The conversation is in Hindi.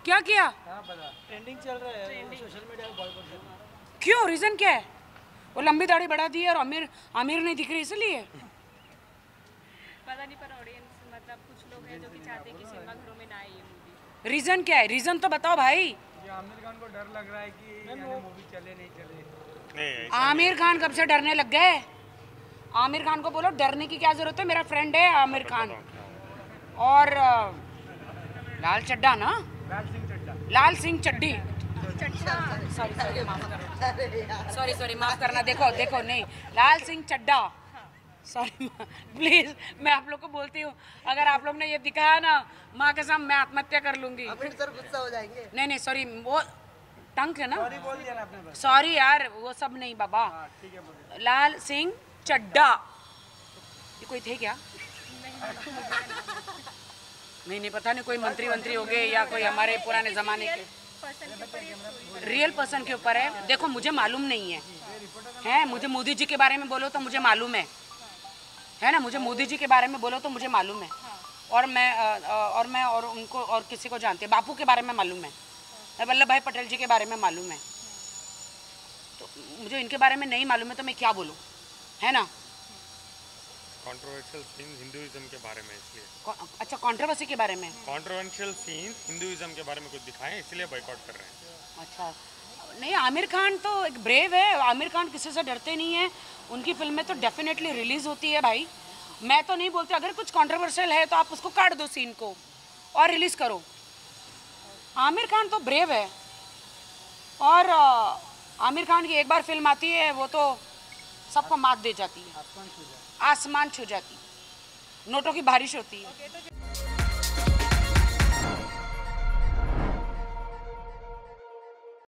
क्या किया? ट्रेंडिंग चल रहा है सोशल मीडिया पे बॉयकॉट कर रहा है। क्यों? रीजन क्या है? वो लंबी दाढ़ी बढ़ा दी है और आमिर नहीं दिख रही इसलिए? पता नहीं, पर ऑडियंस मतलब कुछ लोग हैं जो कि चाहते हैं कि सिनेमा घरों में ना आए ये मूवी। रीजन क्या है? रीजन तो बताओ भाई। ये आमिर खान को डर लग रहा है कि मूवी चले नहीं चले। नहीं आमिर खान कब से डरने लग गए? आमिर खान को बोलो डरने की क्या जरूरत है, मेरा फ्रेंड है आमिर खान। और लाल चड्ढा ना, लाल सिंह चड्ढी, सॉरी माफ करना। देखो नहीं, लाल सिंह चड्ढा, सॉरी प्लीज, मैं आप लोग को बोलती हूँ, अगर आप लोग ने ये दिखाया ना, माँ कसम मैं आत्महत्या कर लूंगी। सर गुस्सा हो जाएंगे। नहीं सॉरी, वो टंक है ना, सॉरी बोल दिया ना आपने बस। सॉरी यार, वो सब नहीं बाबा। ठीक है बोलिए। लाल सिंह चड्ढा, ये कोई थे क्या? नहीं पता नहीं, कोई मंत्री हो गए या कोई हमारे पुराने जमाने के रियल पर्सन के ऊपर है। देखो मुझे मालूम नहीं है मुझे मोदी जी के बारे में बोलो तो मुझे मालूम है ना, मुझे मोदी जी के बारे में बोलो तो मुझे मालूम है। और मैं और उनको और किसी को जानती है, बापू के बारे में मालूम है, वल्लभ भाई पटेल जी के बारे में मालूम है। तो मुझे इनके बारे में नहीं मालूम है तो मैं क्या बोलूँ, है ना। कंट्रोवर्शियल सीन हिंदुइज्म के बारे में, इसलिए। अच्छा, कंट्रोवर्सी के बारे में। कंट्रोवर्शियल सीन हिंदुइज्म के बारे में कुछ दिखाएं, इसलिए बॉयकॉट कर रहे हैं। अच्छा, नहीं आमिर खान तो एक ब्रेव है, आमिर खान किसी से डरते नहीं है, उनकी फिल्में तो डेफिनेटली रिलीज होती है भाई। मैं तो नहीं बोलती, अगर कुछ कंट्रोवर्शियल है तो आप उसको काट दो सीन को और रिलीज करो। आमिर खान तो ब्रेव है, और आमिर खान की एक बार फिल्म आती है वो तो सबको मात दे जाती है, आसमान छू जाती, नोटों की बारिश होती है।